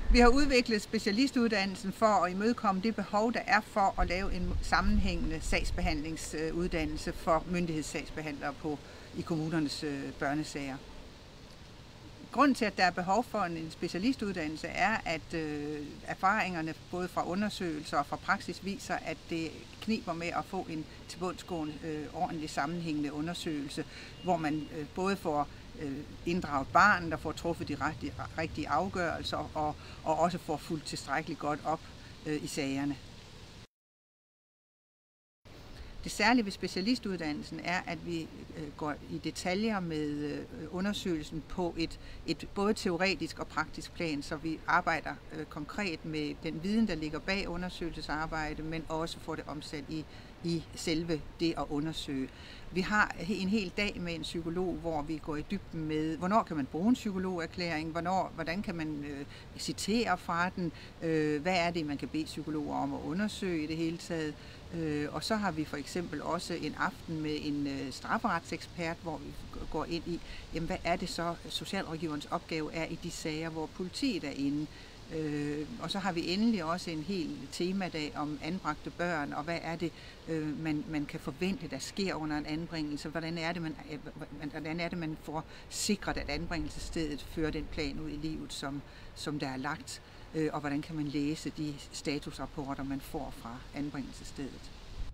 Vi har udviklet specialistuddannelsen for at imødekomme det behov, der er for at lave en sammenhængende sagsbehandlingsuddannelse for myndighedssagsbehandlere i kommunernes børnesager. Grunden til, at der er behov for en specialistuddannelse, er, at erfaringerne både fra undersøgelser og fra praksis viser, at det kniber med at få en tilbundsgående, ordentlig sammenhængende undersøgelse, hvor man både får inddraget barnet og får truffet de rigtige afgørelser og også får fulgt tilstrækkeligt godt op i sagerne. Det særlige ved specialistuddannelsen er, at vi går i detaljer med undersøgelsen på et både teoretisk og praktisk plan, så vi arbejder konkret med den viden, der ligger bag undersøgelsesarbejde, men også får det omsat i selve det at undersøge. Vi har en hel dag med en psykolog, hvor vi går i dybden med, hvornår kan man bruge en psykologerklæring, hvordan kan man citere fra den, hvad er det, man kan bede psykologer om at undersøge i det hele taget. Og så har vi for eksempel også en aften med en strafferetsekspert, hvor vi går ind i, jamen, hvad er det så socialrådgiverens opgave er i de sager, hvor politiet er inde. Og så har vi endelig også en hel temadag om anbragte børn, og hvad er det, man kan forvente, der sker under en anbringelse. Hvordan er det, man får sikret, at anbringelsesstedet fører den plan ud i livet, som der er lagt, og hvordan kan man læse de statusrapporter, man får fra anbringelsesstedet.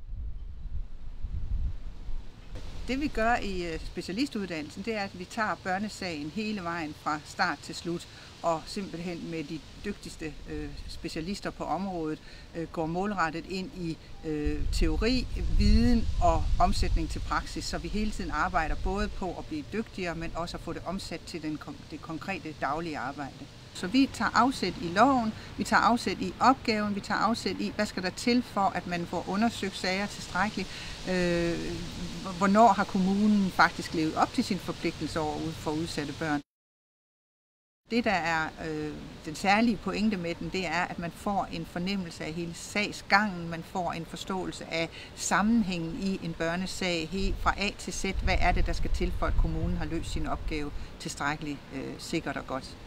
Det vi gør i specialistuddannelsen, det er, at vi tager børnesagen hele vejen fra start til slut, og simpelthen med de dygtigste specialister på området går målrettet ind i teori, viden og omsætning til praksis, så vi hele tiden arbejder både på at blive dygtigere, men også at få det omsat til det konkrete daglige arbejde. Så vi tager afsæt i loven, vi tager afsæt i opgaven, vi tager afsæt i, hvad skal der til for, at man får undersøgt sager tilstrækkeligt. Hvornår har kommunen faktisk levet op til sin forpligtelse over for udsatte børn. Det, der er den særlige pointe med den, det er, at man får en fornemmelse af hele sagsgangen, man får en forståelse af sammenhængen i en børnesag, helt fra A til Z. Hvad er det, der skal til for, at kommunen har løst sin opgave tilstrækkeligt sikkert og godt?